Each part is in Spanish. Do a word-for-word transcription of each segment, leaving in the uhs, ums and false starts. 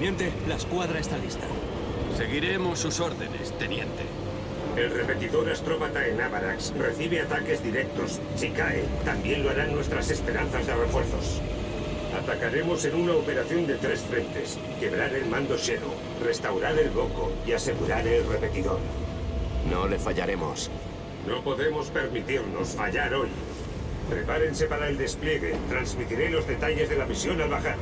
Teniente, la escuadra está lista. Seguiremos sus órdenes, teniente. El repetidor astrópata en Avarax recibe ataques directos. Si cae, también lo harán nuestras esperanzas de refuerzos. Atacaremos en una operación de tres frentes. Quebrar el mando Shadow, restaurar el Boko y asegurar el repetidor. No le fallaremos. No podemos permitirnos fallar hoy. Prepárense para el despliegue. Transmitiré los detalles de la misión al bajar.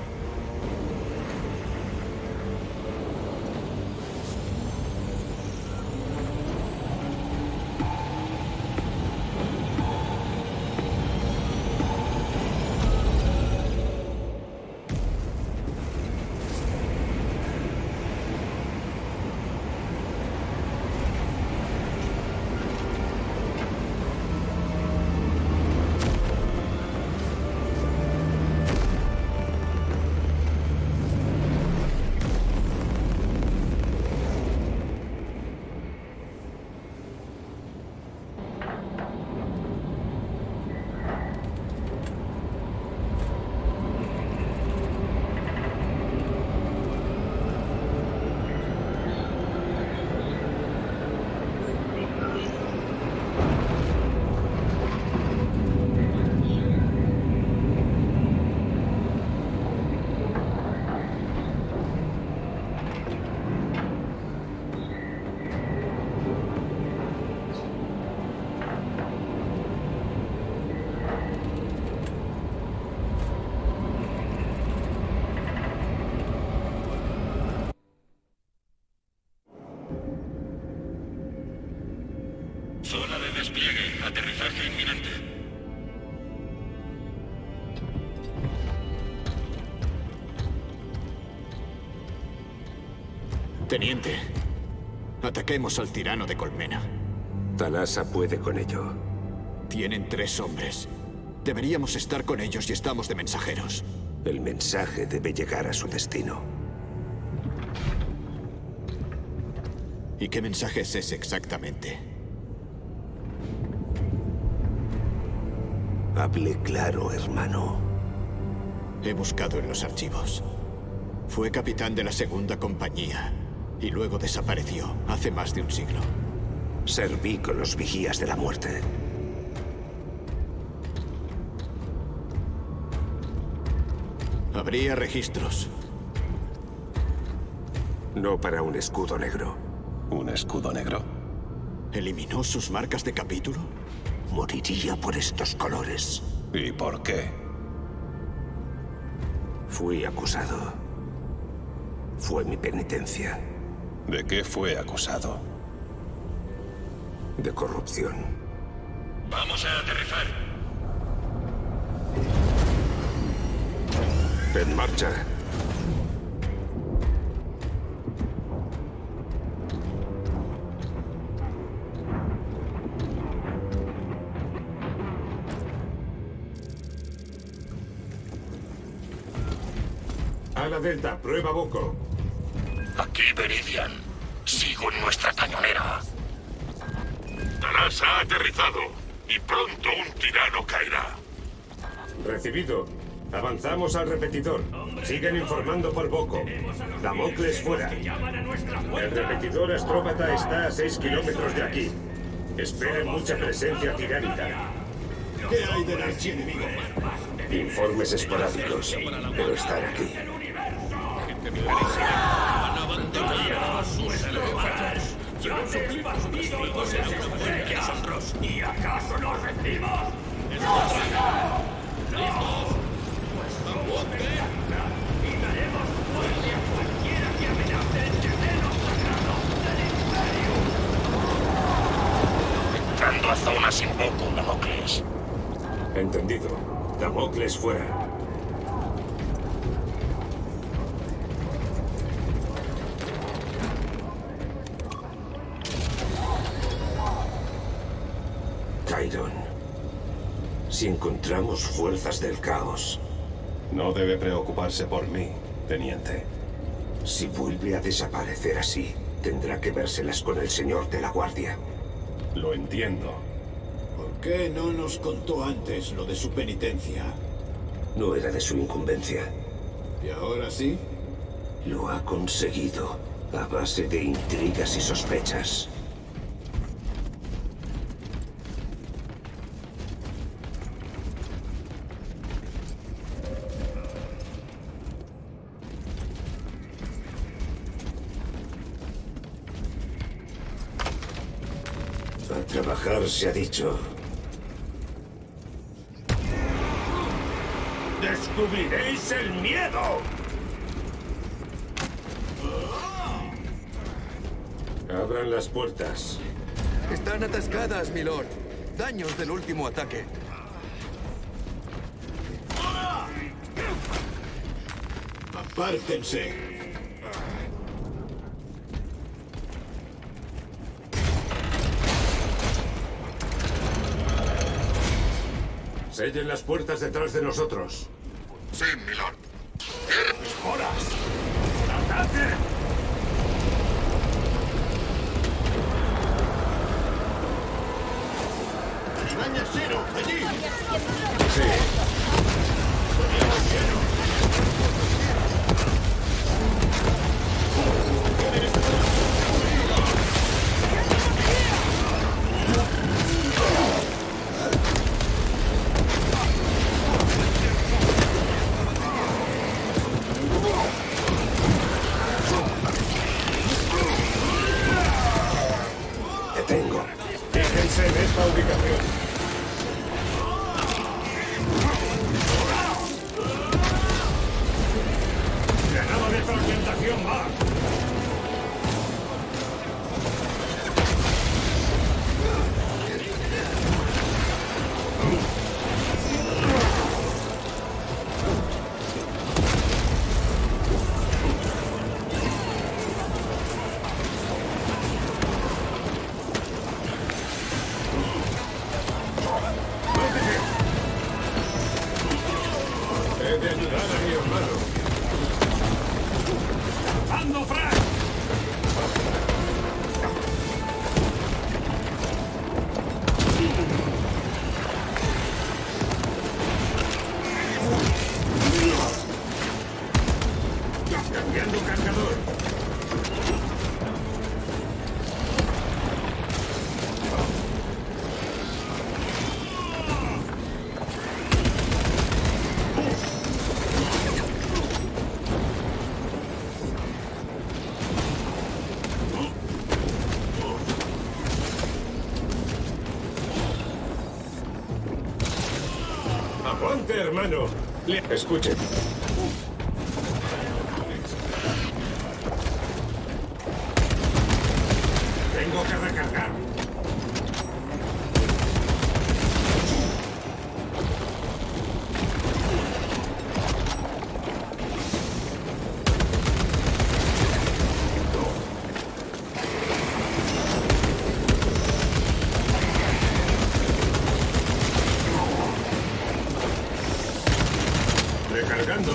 Zona de despliegue. Aterrizaje inminente. Teniente, ataquemos al tirano de Colmena. Talasa puede con ello. Tienen tres hombres. Deberíamos estar con ellos y estamos de mensajeros. El mensaje debe llegar a su destino. ¿Y qué mensaje es ese exactamente? Hable claro, hermano. He buscado en los archivos. Fue capitán de la segunda compañía y luego desapareció hace más de un siglo. Serví con los vigías de la muerte. Habría registros. No para un escudo negro. ¿Un escudo negro? ¿Eliminó sus marcas de capítulo? Moriría por estos colores. ¿Y por qué? Fui acusado. Fue mi penitencia. ¿De qué fue acusado? De corrupción. Vamos a aterrizar. En marcha. Ala Delta, prueba Boko. Aquí, Veridian. Sigo en nuestra cañonera. Talasa ha aterrizado. Y pronto un tirano caerá. Recibido. Avanzamos al repetidor. Siguen informando por Boko. Damocles fuera. El repetidor astrópata está a seis kilómetros de aquí. Esperen mucha presencia tiránica. ¿Qué hay del archienemigo? Informes esporádicos, pero están aquí. ¿Y acaso nos rendimos? Entrando a zona sin Boko, Damocles. Entendido. Damocles fuera. Chiron. Si encontramos fuerzas del caos... No debe preocuparse por mí, teniente. Si vuelve a desaparecer así, tendrá que vérselas con el señor de la guardia. Lo entiendo. ¿Por qué no nos contó antes lo de su penitencia? No era de su incumbencia. ¿Y ahora sí? Lo ha conseguido a base de intrigas y sospechas. A trabajar se ha dicho. ¡Descubriréis el miedo! Abran las puertas. Están atascadas, milord. Daños del último ataque. Apártense. Sellen las puertas detrás de nosotros. Sí, milord. ¡Esporas! ¡Ataque! ¡Araña cero! ¡Allí! Sí. Detengo. Fíjense en esta ubicación. Granada de fragmentación va. He de ayudar a mi hermano. ¡Ando, Frank! Cambiando cargador. ¡Aguante, hermano! Le... Escuchen. Tengo que recargar. Recargando.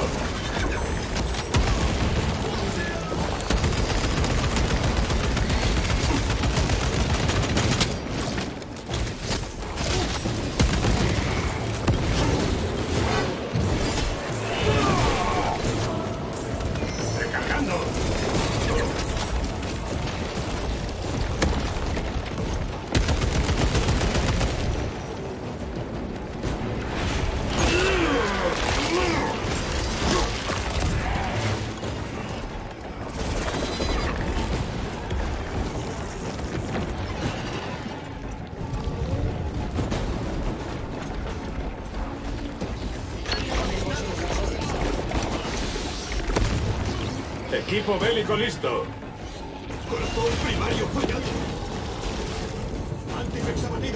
Recargando. Equipo bélico listo. Corazón primario fallado. Antifex abatido.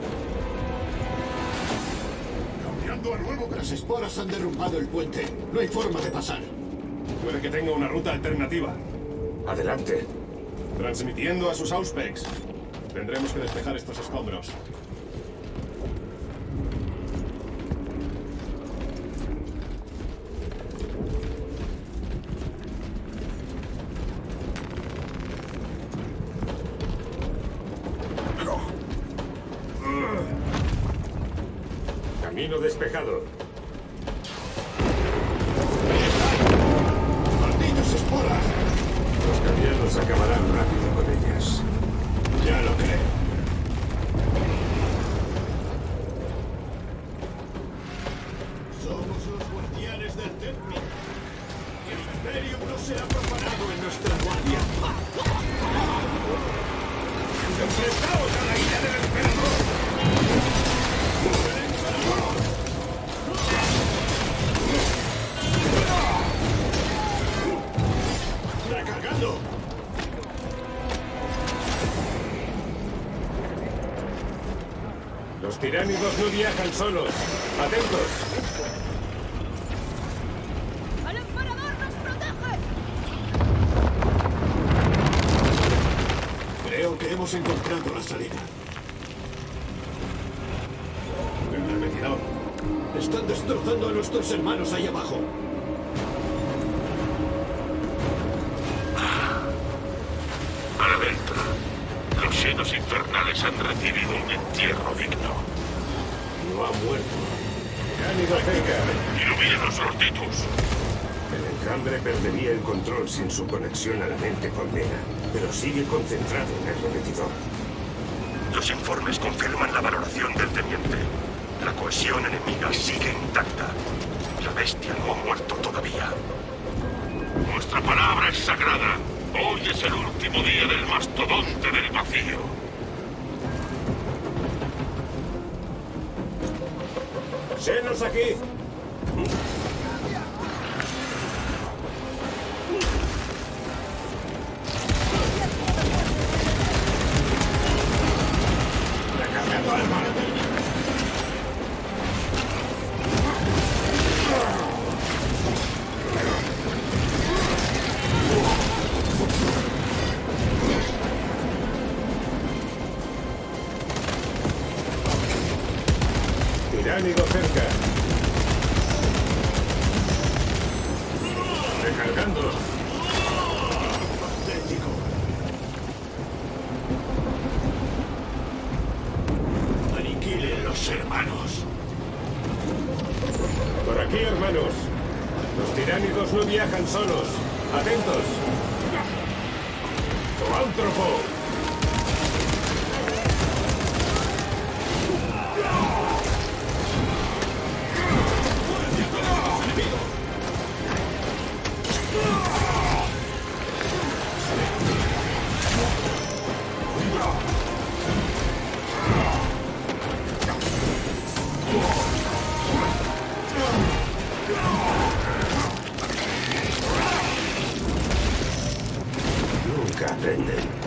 Cambiando a nuevo. Las esporas han derrumbado el puente. No hay forma de pasar. Puede que tenga una ruta alternativa. Adelante. Transmitiendo a sus Auspex. Tendremos que despejar estos escombros. Camino despejado. ¡Malditas esporas! ¡Enfrentaos a la ira del emperador! ¡Recargando! Los tiránidos no viajan solos. ¡Atentos! ¡El emperador nos protege! Creo que hemos encontrado la salida. El repetidor. Están destrozando a nuestros hermanos ahí abajo. A la Delta, los senos infernales han recibido un entierro digno. No ha muerto. Tiránido cerca. Ilumínanos los Titus. El enjambre perdería el control sin su conexión a la mente colmena, pero sigue concentrado en el repetidor. Los informes confirman la valoración del teniente. La cohesión enemiga sigue intacta. La bestia no ha muerto todavía. Nuestra palabra es sagrada. Hoy es el último día del mastodonte del vacío. ¡Senos aquí! ¡Recargando arma! Tiránido cerca. Recargando. Patético. Aniquilen los hermanos. Por aquí, hermanos. Los tiránidos no viajan solos. ¡Atentos! ¡Zoántropo! Nunca aprenden.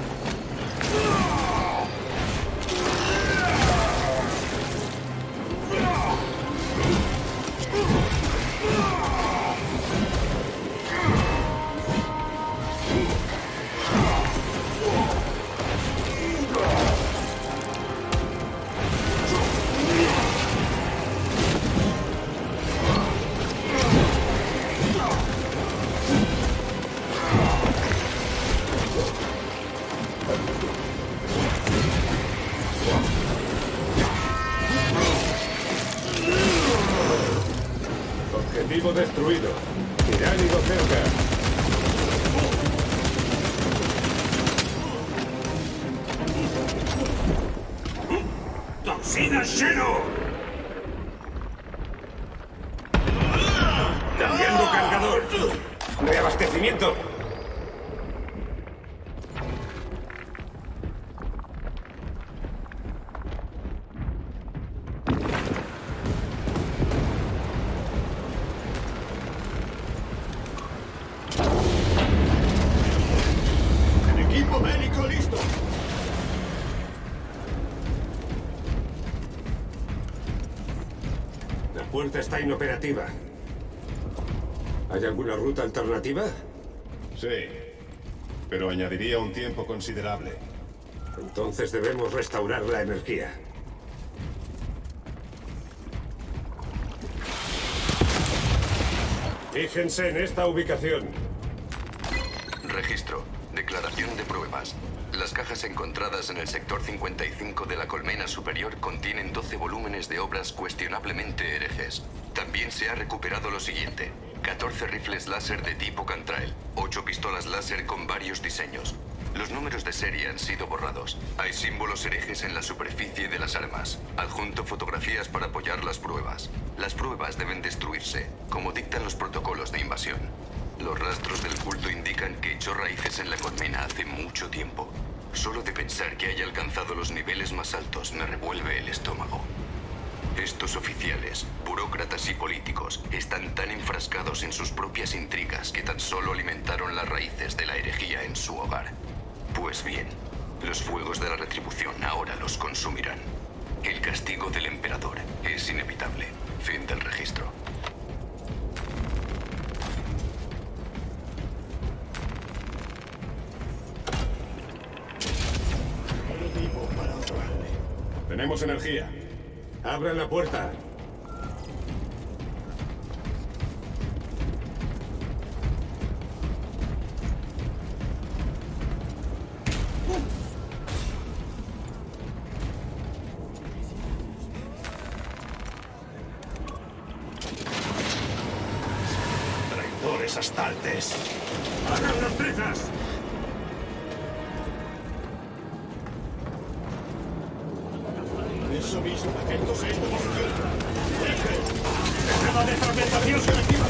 Objetivo destruido. Tiránido cerca. ¡Toxina Xeno! Cambiando cargador. Reabastecimiento. ¡Equipo médico listo! La puerta está inoperativa. ¿Hay alguna ruta alternativa? Sí, pero añadiría un tiempo considerable. Entonces debemos restaurar la energía. Fíjense en esta ubicación. Registro. Declaración de pruebas. Las cajas encontradas en el sector cincuenta y cinco de la colmena superior contienen doce volúmenes de obras cuestionablemente herejes. También se ha recuperado lo siguiente: catorce rifles láser de tipo Cantrail, ocho pistolas láser con varios diseños. Los números de serie han sido borrados. Hay símbolos herejes en la superficie de las armas. Adjunto fotografías para apoyar las pruebas. Las pruebas deben destruirse, como dictan los protocolos de invasión. Los rastros del culto indican que echó raíces en la colmena hace mucho tiempo. Solo de pensar que haya alcanzado los niveles más altos me revuelve el estómago. Estos oficiales, burócratas y políticos están tan enfrascados en sus propias intrigas que tan solo alimentaron las raíces de la herejía en su hogar. Pues bien, los fuegos de la retribución ahora los consumirán. El castigo del emperador es inevitable. Fin del registro. Tenemos energía. ¡Abran la puerta! Traidores astaltes. ¡Hagan las presas! Eso mismo, atentos a esta posición. ¡Sistema de fragmentación selectiva!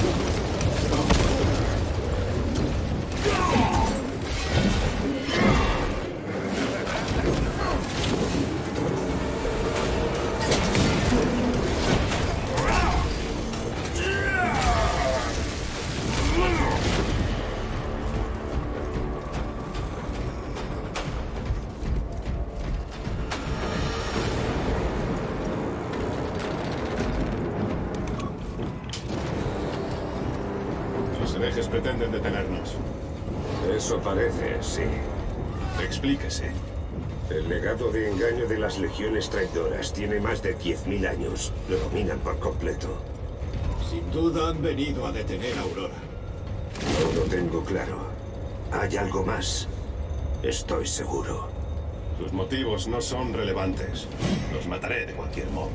Los herejes pretenden detenernos. Eso parece, sí. Explíquese. El legado de engaño de las legiones traidoras tiene más de diez mil años. Lo dominan por completo. Sin duda han venido a detener a Aurora. No lo tengo claro. Hay algo más. Estoy seguro. Sus motivos no son relevantes. Los mataré de cualquier modo.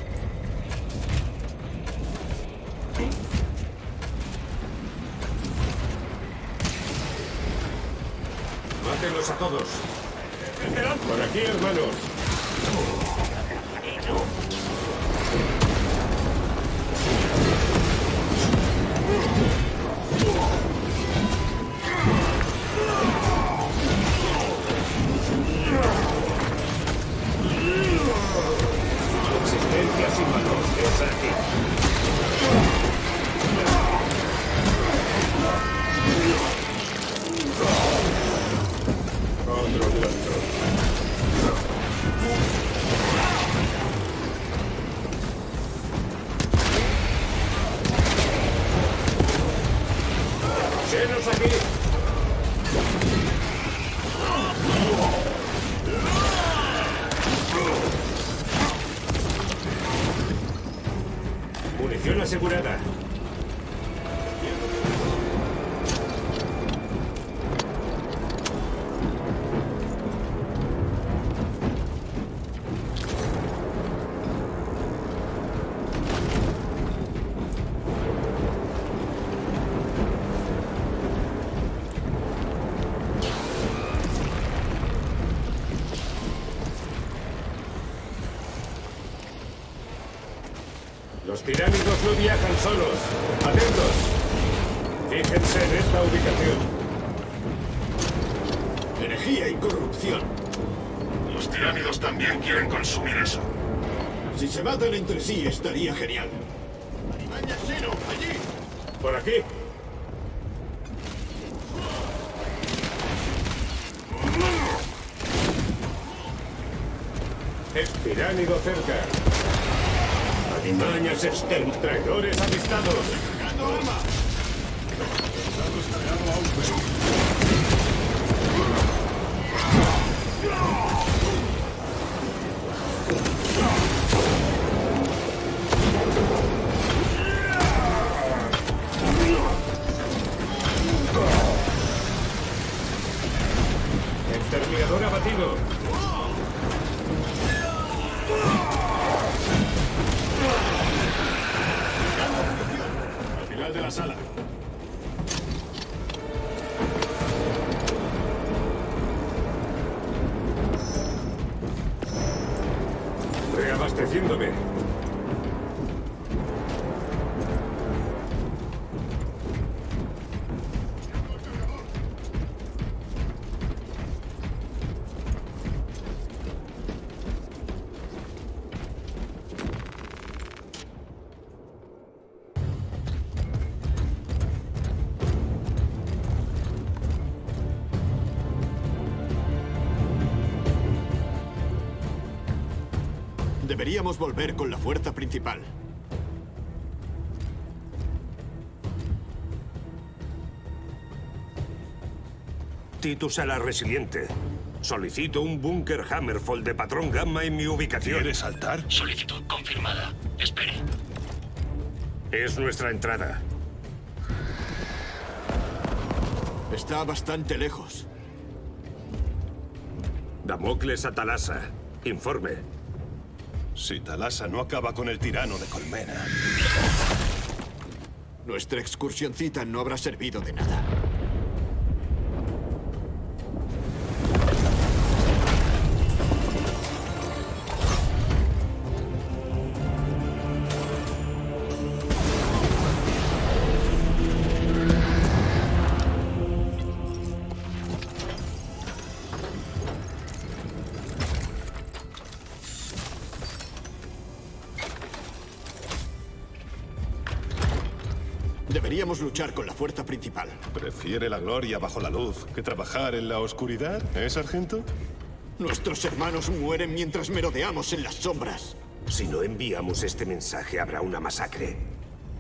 ¡Mátenlos a todos! ¡Por aquí, hermanos! Existencia sin valor es aquí. Otro blanco. ¡Llenos aquí! Munición asegurada. Los tiránidos no viajan solos. ¡Atentos! Fíjense en esta ubicación. Energía y corrupción. Los tiránidos también quieren consumir eso. Si se matan entre sí, estaría genial. ¡Alimaña Xeno, allí! Por aquí. Es tiránido cerca. Alimañas extern, traidores avistados. ¡Cargando arma! Exterminador abatido. Al final de la sala. Reabasteciéndome. Deberíamos volver con la fuerza principal. Titus a la Resiliente. Solicito un búnker Hammerfall de patrón Gamma en mi ubicación. ¿Quieres saltar? Solicitud confirmada. Espere. Es nuestra entrada. Está bastante lejos. Damocles a Talasa. Informe. Si Talasa no acaba con el tirano de Colmena. Nuestra excursioncita no habrá servido de nada. Deberíamos luchar con la fuerza principal. ¿Prefiere la gloria bajo la luz que trabajar en la oscuridad, eh, sargento? Nuestros hermanos mueren mientras merodeamos en las sombras. Si no enviamos este mensaje, habrá una masacre.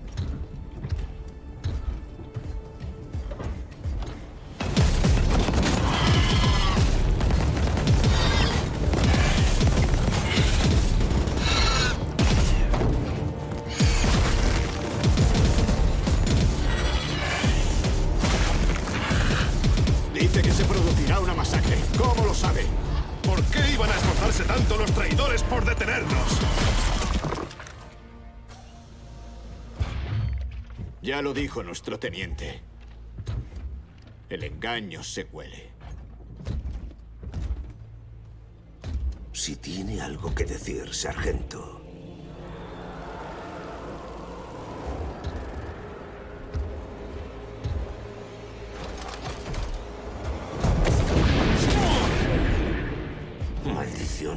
Dice que se producirá una masacre. ¿Cómo lo sabe? ¿Por qué iban a esforzarse tanto los traidores por detenernos? Ya lo dijo nuestro teniente. El engaño se huele. Si tiene algo que decir, sargento. Maldición.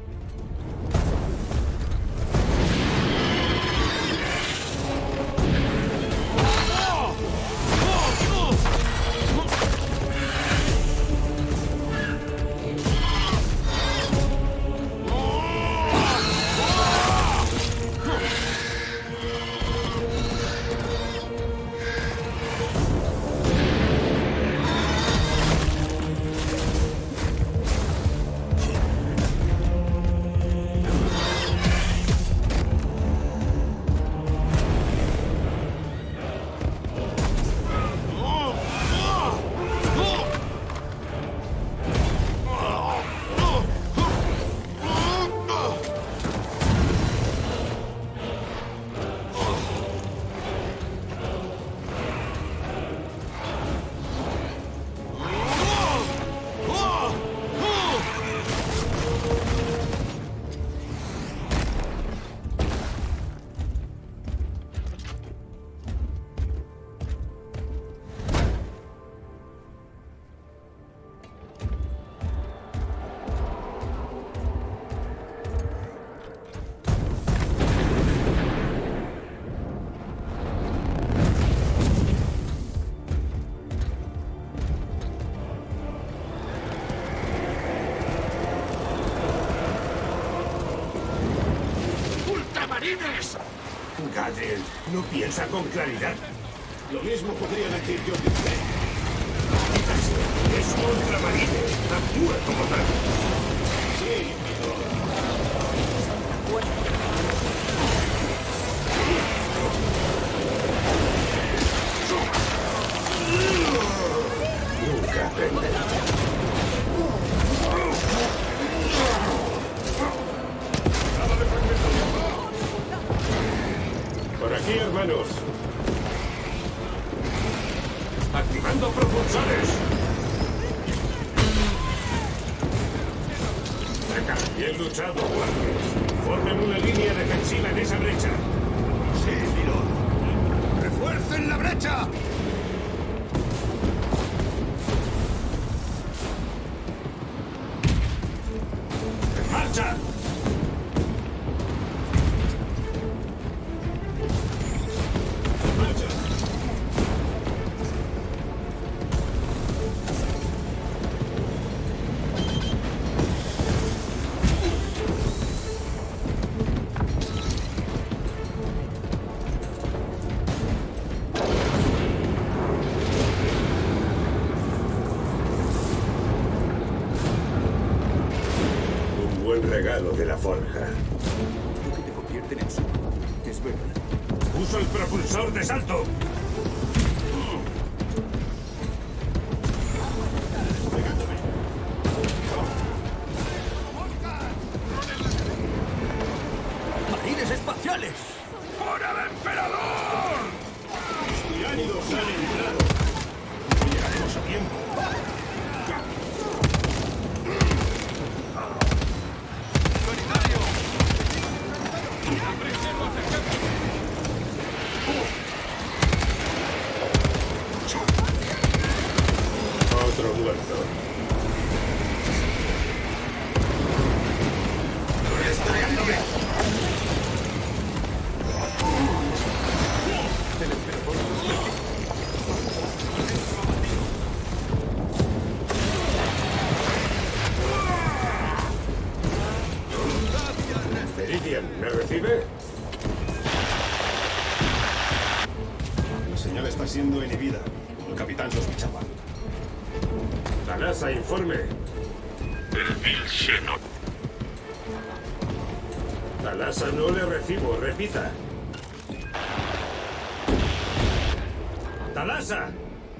Gadriel, no piensa con claridad. Lo mismo podría decir yo de usted. Es un ultramarine. Actúa como tal. Sí, milord. Nunca aprenderá. Por aquí, hermanos. Activando propulsores. Bien luchado, guardias. Formen una línea defensiva en esa brecha. Sí, milord. ¡Refuercen la brecha! ¡En marcha! regalo de la forja. Lo que te convierten en su... Es verdad. ¡Uso el propulsor de salto! ¡Marines espaciales! ¡Fuera el emperador! Los tiránidos han entrado. No llegaremos a tiempo. Otro muerto. Meridian, ¿me recibe? La señal está siendo inhibida. El capitán sospechaba. Talasa, informe. El vil Xeno. Talasa, no le recibo. Repita. ¡Talasa!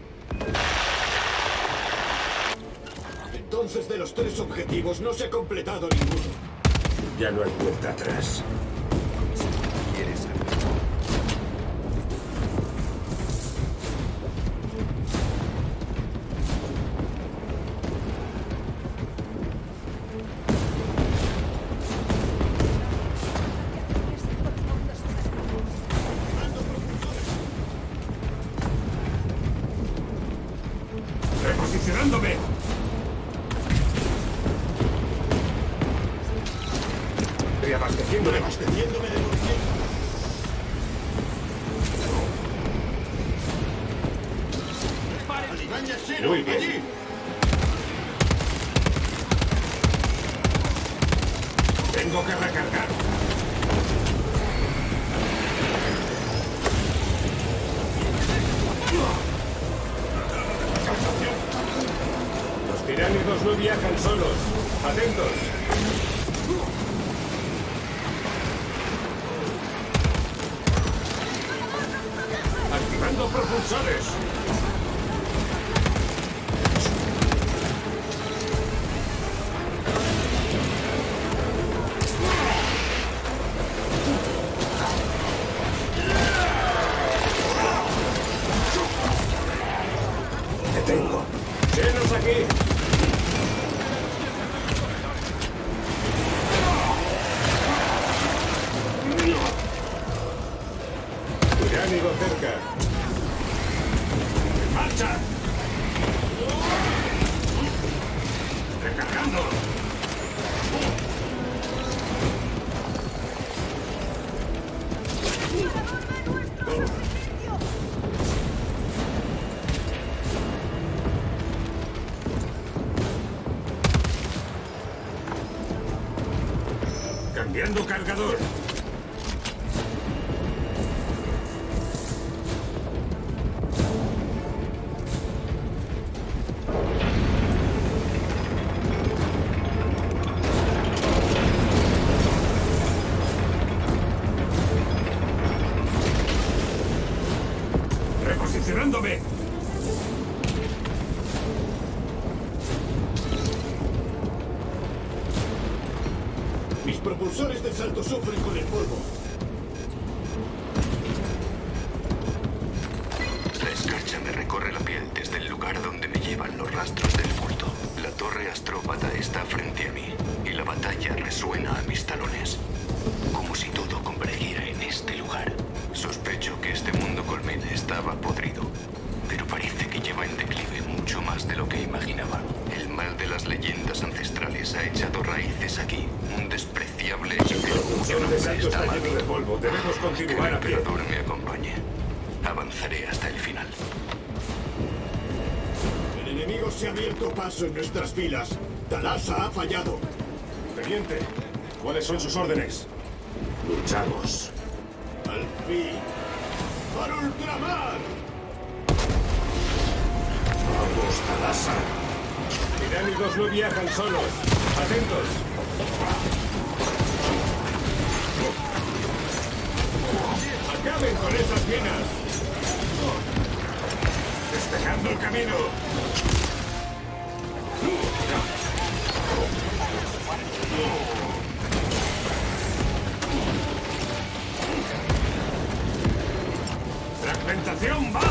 Entonces, de los tres objetivos, no se ha completado ninguno. Ya no hay vuelta atrás. ¿Quieres algo? ¡Reposicionándome! Reabasteciéndome. Reabasteciéndome de munición. ¡Alimaña Xeno! Muy bien. ¡Allí! Tengo que recargar. Los tiránidos no viajan solos. Atentos. Activando propulsores. Te tengo. ¡Xenos aquí! Tiránido cerca. ¡En marcha! ¡Recargando! Cambiando cargador. Reposicionándome. Mis propulsores de salto sufren con el polvo. La escarcha me recorre la piel desde el lugar donde me llevan los rastros del culto. La torre astrópata está frente a mí y la batalla resuena a mis talones. Como si todo convergiera en este lugar. Sospecho que este mundo colmena estaba podrido, pero parece que lleva en declive mucho más de lo que imaginaba. El mal de las leyendas ancestrales ha echado raíces aquí. Un despreciable y cuyo El nombre salto está está lleno de maldito. polvo. Debemos Que el continuar a pie. emperador me acompañe. Avanzaré hasta el final. El enemigo se ha abierto paso en nuestras filas. Talasa ha fallado. Teniente, ¿cuáles son sus órdenes? Luchamos. Al fin. ¡Para ultramar! Vamos, Talasa. Tiránidos no viajan solos. Atentos. ¡Acaben con esas minas! ¡Despejando el camino! ¡Fragmentación va!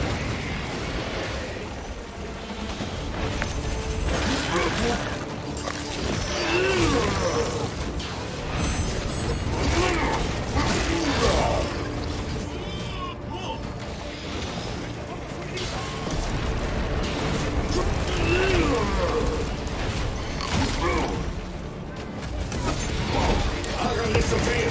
¡Háganle sufrir!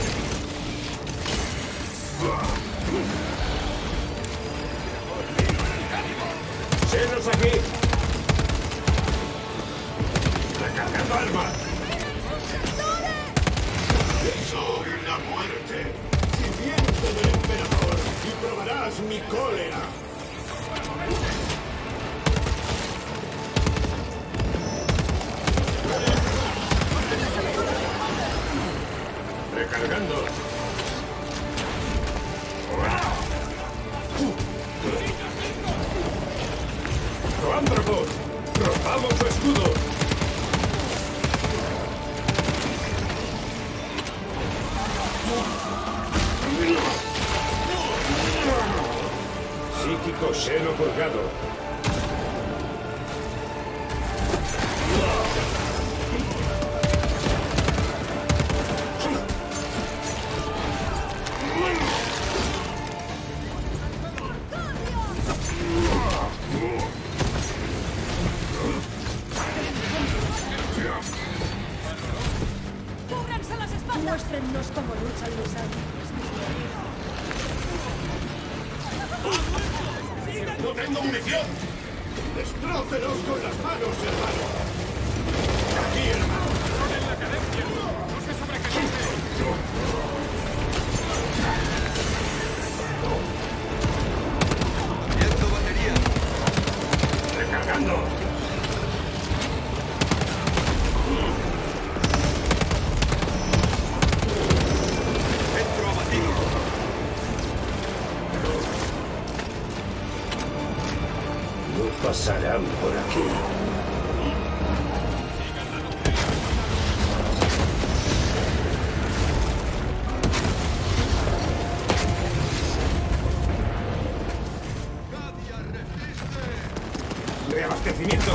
¡Senos aquí! ¡Recargando armas! Soy la muerte, sirviente del emperador, y probarás mi cólera. Recargando. ¡Zoántropo! ¡Rompamos su escudo! Psíquico Xeno colgado. ¡Cúbranse las espaldas! Muéstrennos cómo luchan los ángeles. ¡No tengo munición! ¡Destrócelos con las manos, hermano! ¡Aquí, hermano! ¡En la cadencia! ¡No se sobrecaliente! ¡Viento batería! ¡Recargando! ¡Centro abatido! No pasarán por aquí. ¡Cadia, resiste! ¡Reabastecimiento!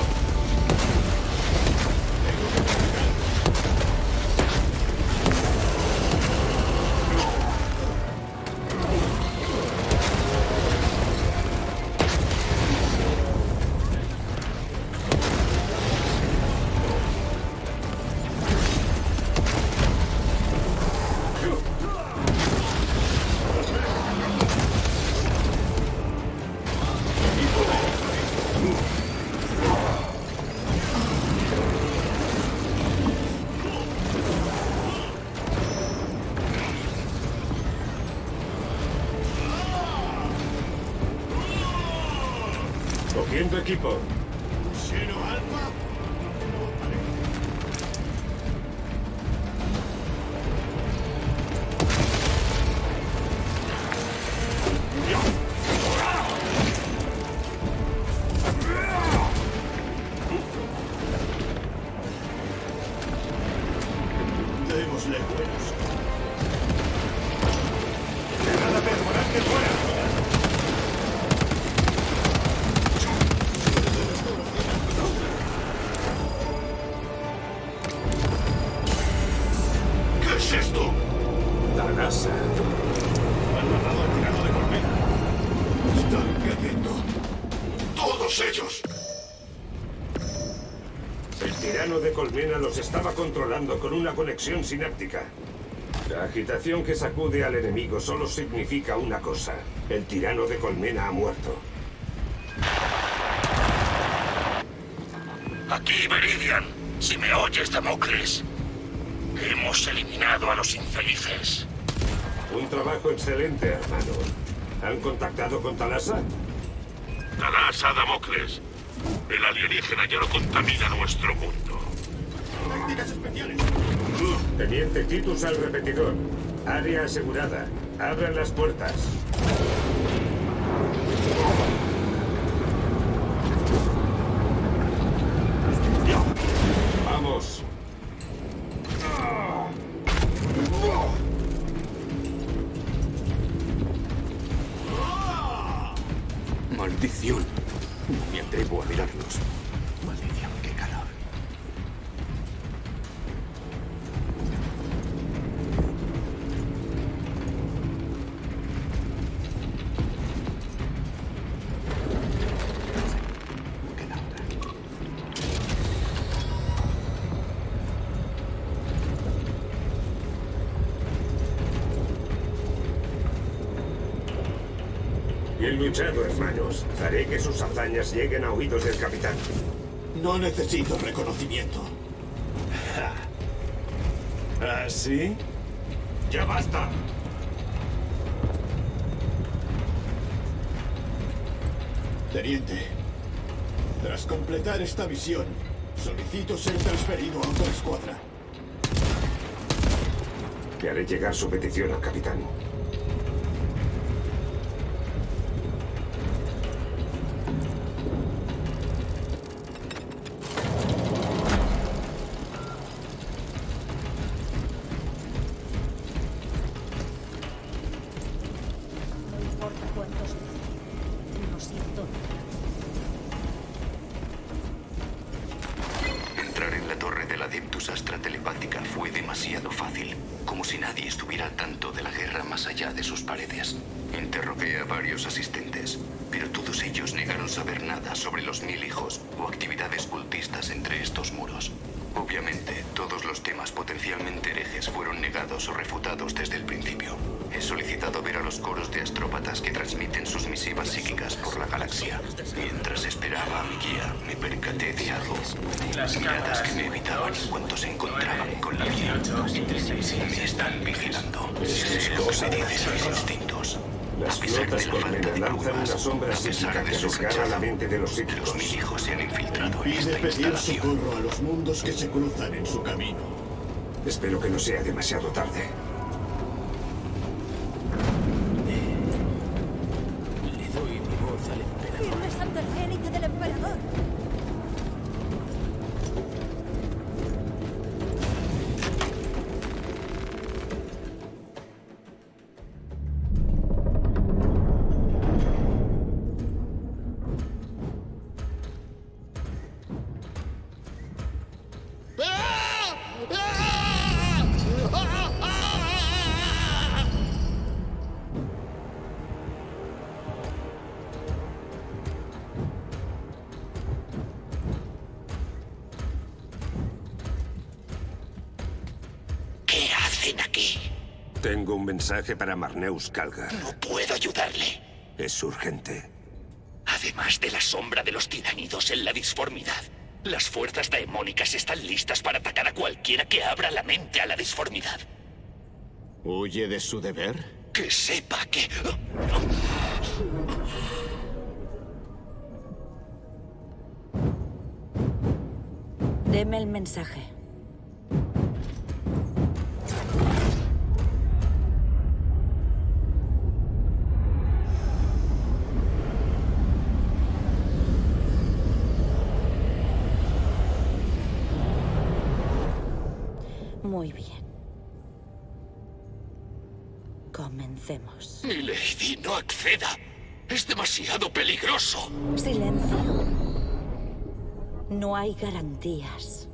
Cogiendo equipo. ¿Xeno Alfa? Démosle buenos. ¡Granada perforante fuera! ¿Qué es esto? Talasa. Han matado al tirano de Colmena. Están cayendo. ¡Todos ellos! El tirano de Colmena los estaba controlando con una conexión sináptica. La agitación que sacude al enemigo solo significa una cosa. El tirano de Colmena ha muerto. Aquí, Meridian. Si me oyes, Damocles. Hemos eliminado a los infelices. Un trabajo excelente, hermano. ¿Han contactado con Talasa? Talasa, Damocles. El alienígena ya no contamina nuestro mundo. ¡Tácticas especiales! Teniente Titus al repetidor. Área asegurada. Abran las puertas. ¡Vamos! Maldición. No me atrevo a mirarlos. Maldición, qué calor. No queda otra. Bien luchado, hermanos. Haré que sus hazañas lleguen a oídos del capitán. No necesito reconocimiento. ¿Ah, sí? ¡Ya basta! Teniente, tras completar esta misión, solicito ser transferido a otra escuadra. Le haré llegar su petición al capitán. No importa cuántos necesiten. No siento nada. Entrar en la torre del Adeptus Astra telepática fue demasiado fácil, como si nadie estuviera al tanto de la guerra más allá de sus paredes. Interrogué a varios asistentes, pero todos ellos negaron saber nada sobre los mil hijos o actividades cultistas entre estos muros. Obviamente, todos los temas potencialmente herejes fueron negados o refutados desde el principio. He solicitado ver a los coros de astrópatas que transmiten sus misivas psíquicas por la galaxia. Mientras esperaba a mi guía, me percaté de algo. Miradas que me evitaban en cuanto se encontraban con la guía. Me están vigilando. Sé lo que me dicen mis instintos. Las flotas colmenas lanzan una sombra psíquica que desgarra la mente de los psíquicos. Los mil hijos se han infiltrado en Pide esta pedir instalación. socorro a los mundos que se cruzan en su camino. Espero que no sea demasiado tarde. Le doy mi voz al emperador. ¡Firmes ante el génite del emperador! ¿Qué hacen aquí? Tengo un mensaje para Marneus Calgar. No puedo ayudarle. Es urgente. Además de la sombra de los tiránidos en la disformidad, las fuerzas daemónicas están listas para atacar a cualquiera que abra la mente a la disformidad. ¿Huye de su deber? Que sepa que... Deme el mensaje. Muy bien. Comencemos. Mi lady, no acceda. Es demasiado peligroso. Silencio. No hay garantías.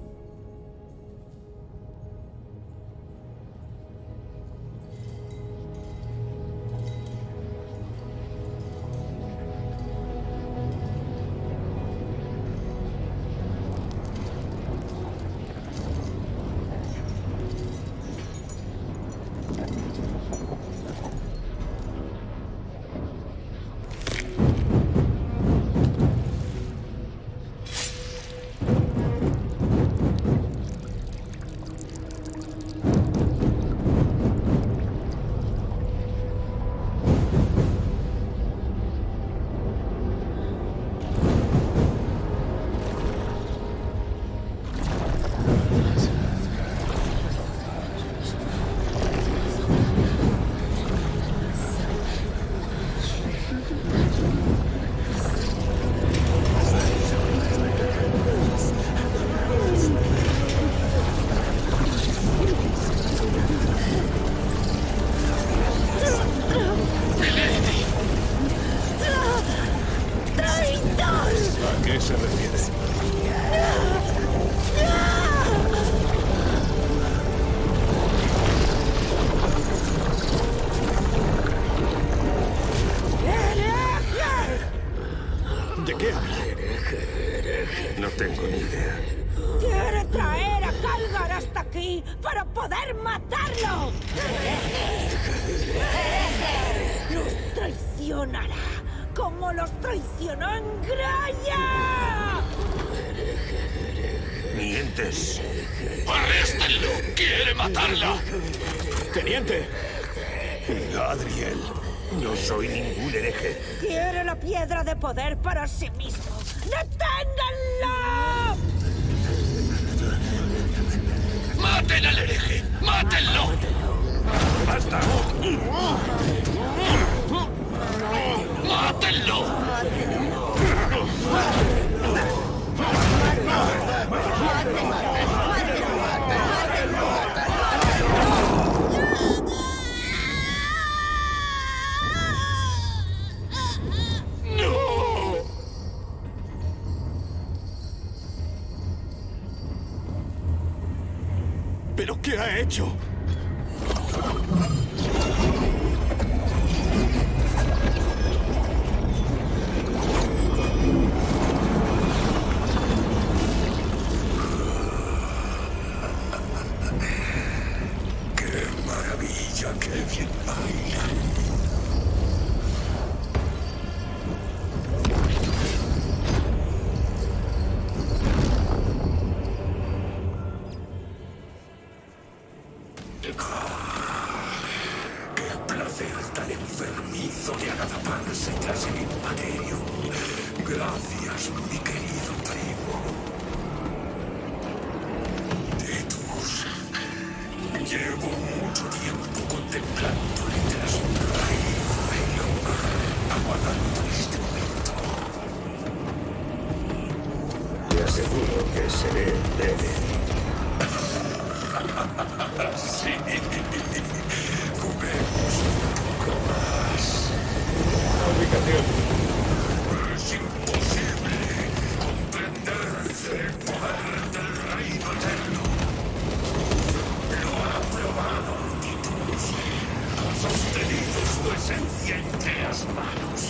idea. ¡Quiere traer a Calgar hasta aquí para poder matarlo! ¡Los traicionará como los traicionó en Graya! ¡Mientes! ¡Arréstenlo! ¡Quiere matarla! ¡Teniente! Gadriel, no soy ningún hereje. ¡Quiere la piedra de poder para sí mismo! ¡Deténganlo! ¡Maten al hereje! ¡Mátenlo! ¡Basta! ¡Mátenlo! ¿Pero qué ha hecho? ¡Qué maravilla, qué bien bailan! ¡Qué placer tan enfermizo de agazaparse tras el imperio! Gracias, mi querido primo. Titus, llevo mucho tiempo contemplándole tras un raíz velo, aguardando este momento. Te aseguro que seré breve. Sí, juguemos un poco más. La ubicación. Es imposible comprender el poder del reino eterno. Lo ha probado, Titus. Ha sostenido su esencia entre las manos.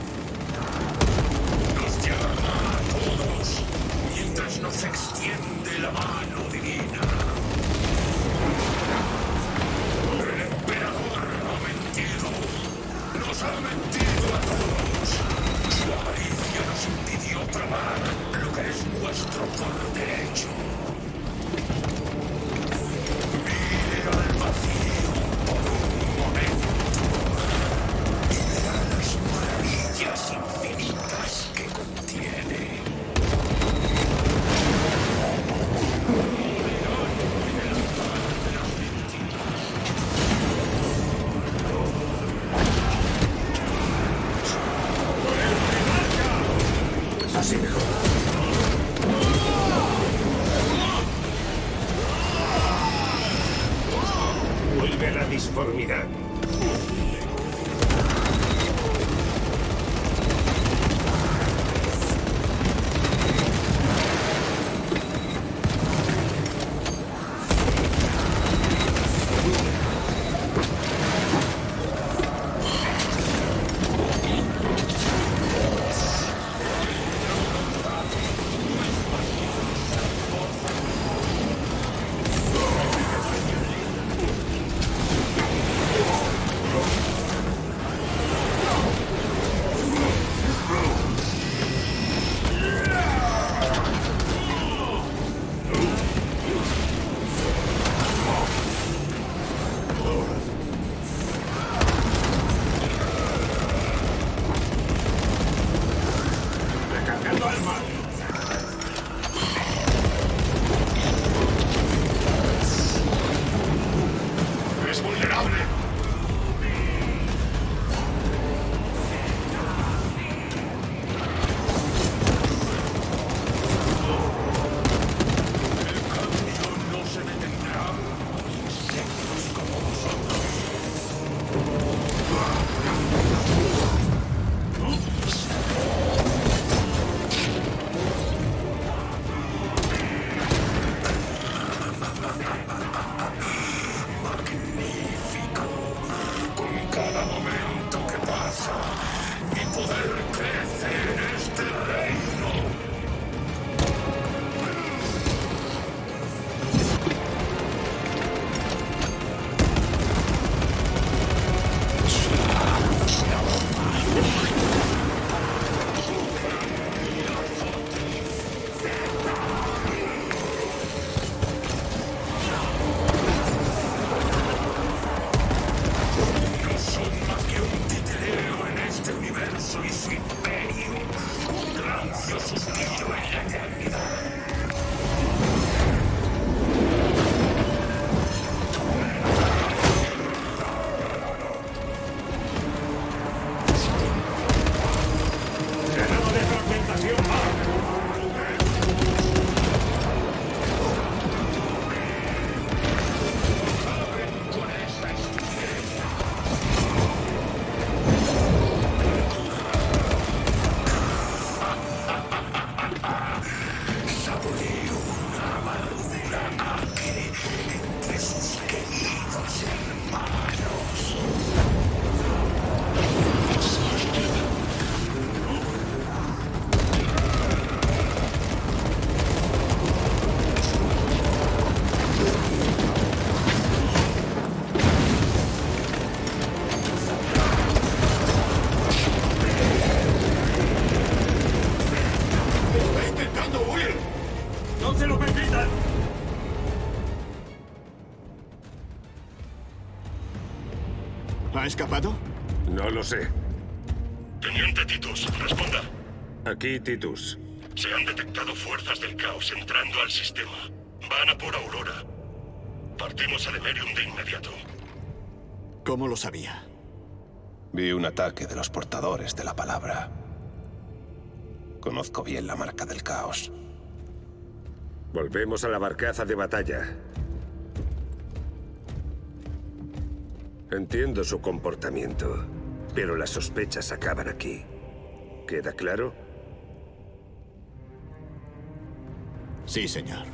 Nos llama a todos mientras nos extiende la mano divina. El emperador ha mentido. Nos ha mentido a todos. Su avaricia nos impidió tramar lo que es nuestro por derecho. Mire al vacío por un momento y verá las maravillas infinitas que contiene. Así mejor. Vuelve a la disformidad. se lo permitan! ¿Ha escapado? No lo sé. Teniente Titus, responda. Aquí, Titus. Se han detectado fuerzas del caos entrando al sistema. Van a por Aurora. Partimos a Demerium de inmediato. ¿Cómo lo sabía? Vi un ataque de los portadores de la palabra. Conozco bien la marca del caos. Volvemos a la barcaza de batalla. Entiendo su comportamiento, pero las sospechas acaban aquí. ¿Queda claro? Sí, señor.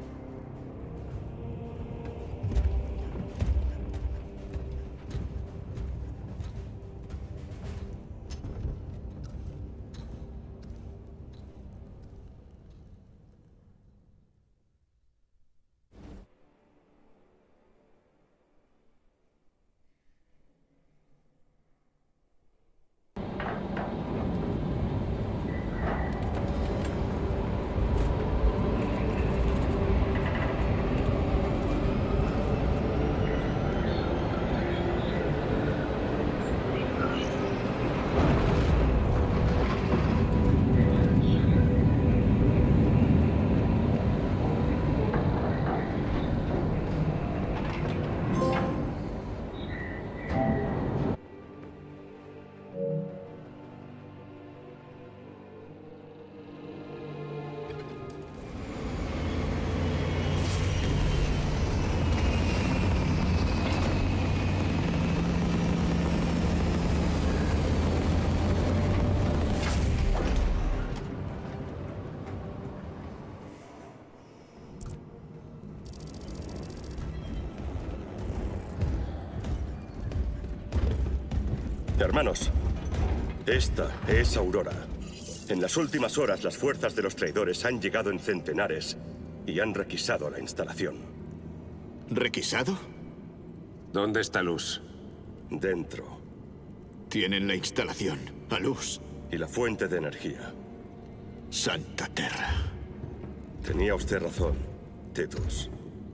Hermanos, esta es Aurora. En las últimas horas, las fuerzas de los traidores han llegado en centenares y han requisado la instalación. ¿Requisado? ¿Dónde está Luz? Dentro. Tienen la instalación, a Luz. Y la fuente de energía. Santa Terra. Tenía usted razón, Titus.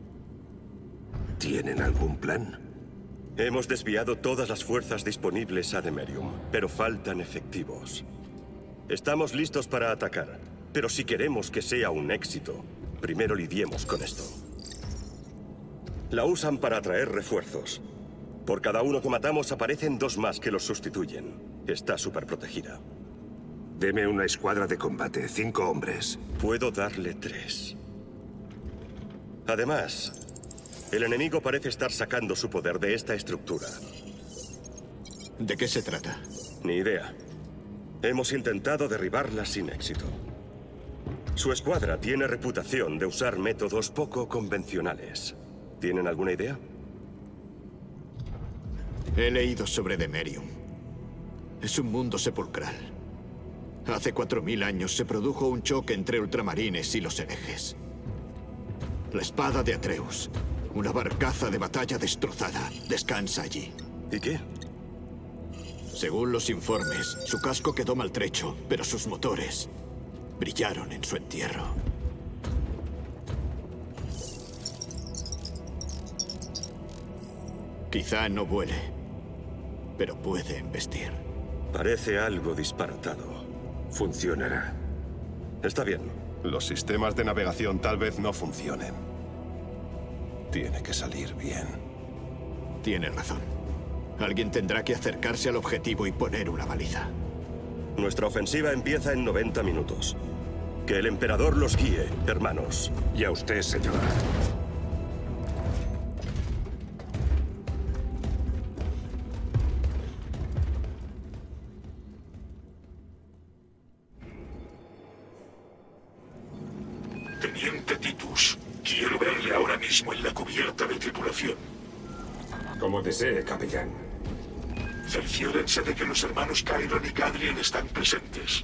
¿Tienen algún plan? Hemos desviado todas las fuerzas disponibles a Demerium, pero faltan efectivos. Estamos listos para atacar, pero si queremos que sea un éxito, primero lidiemos con esto. La usan para atraer refuerzos. Por cada uno que matamos aparecen dos más que los sustituyen. Está súper protegida. Deme una escuadra de combate, cinco hombres. Puedo darle tres. Además, el enemigo parece estar sacando su poder de esta estructura. ¿De qué se trata? Ni idea. Hemos intentado derribarla sin éxito. Su escuadra tiene reputación de usar métodos poco convencionales. ¿Tienen alguna idea? He leído sobre Demerium. Es un mundo sepulcral. Hace cuatro mil años se produjo un choque entre ultramarines y los herejes. La espada de Atreus, una barcaza de batalla destrozada, descansa allí. ¿Y qué? Según los informes, su casco quedó maltrecho, pero sus motores brillaron en su entierro. Quizá no vuele, pero puede embestir. Parece algo disparatado. Funcionará. Está bien. Los sistemas de navegación tal vez no funcionen. Tiene que salir bien. Tiene razón. Alguien tendrá que acercarse al objetivo y poner una baliza. Nuestra ofensiva empieza en noventa minutos. Que el emperador los guíe, hermanos. Y a usted, señor. Teniente Titus, quiero verle ahora mismo en la cubierta de tripulación. Como desee, capellán. Cerciórense de que los hermanos Chiron y Cadrian están presentes.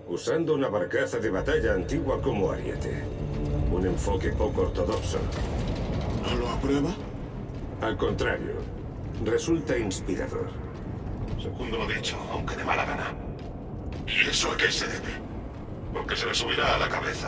usando una barcaza de batalla antigua como ariete. Un enfoque poco ortodoxo. ¿No lo aprueba? Al contrario, resulta inspirador. Segundo lo dicho, aunque de mala gana. ¿Y eso a qué se debe? Porque se le subirá a la cabeza.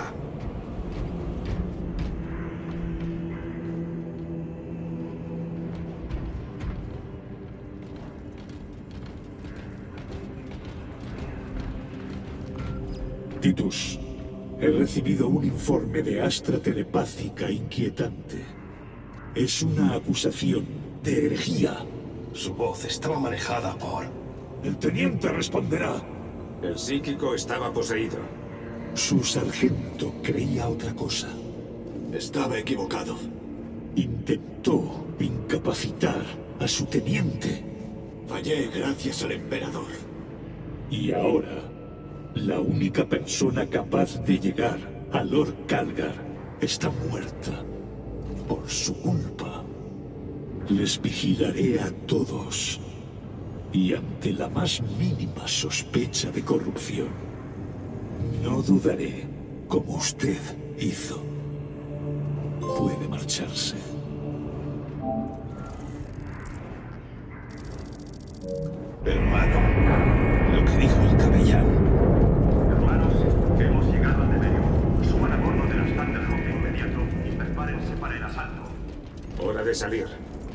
Titus, he recibido un informe de Astra telepática inquietante. Es una acusación de herejía. Su voz estaba manejada por... El teniente responderá. El psíquico estaba poseído. Su sargento creía otra cosa. Estaba equivocado. Intentó incapacitar a su teniente. Fallé gracias al emperador. Y ahora, la única persona capaz de llegar a Lord Calgar está muerta. Por su culpa. Les vigilaré a todos. Y ante la más mínima sospecha de corrupción, no dudaré, como usted hizo. Puede marcharse. Hermano, lo que dijo el capellán. Hermanos, hemos llegado a Demerio. Suban a bordo de las Thunderhawk de inmediato y prepárense para el asalto. Hora de salir.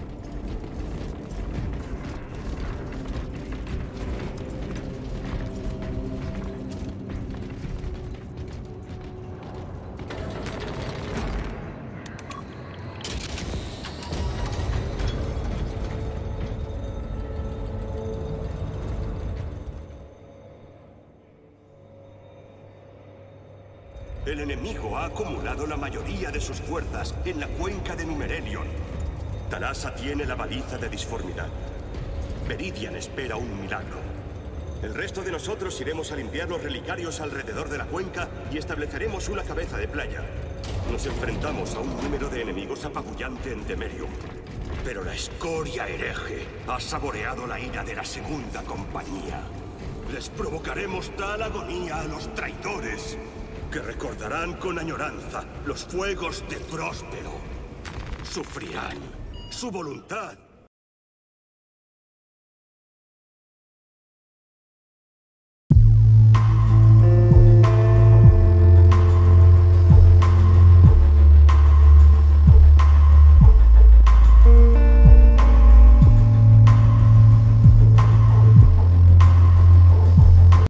El enemigo ha acumulado la mayoría de sus fuerzas en la cuenca de Numerelion. Talasa tiene la baliza de disformidad. Meridian espera un milagro. El resto de nosotros iremos a limpiar los relicarios alrededor de la cuenca y estableceremos una cabeza de playa. Nos enfrentamos a un número de enemigos apabullante en Demerium. Pero la escoria hereje ha saboreado la ira de la segunda compañía. Les provocaremos tal agonía a los traidores que recordarán con añoranza los fuegos de Próspero. Sufrirán. Su voluntad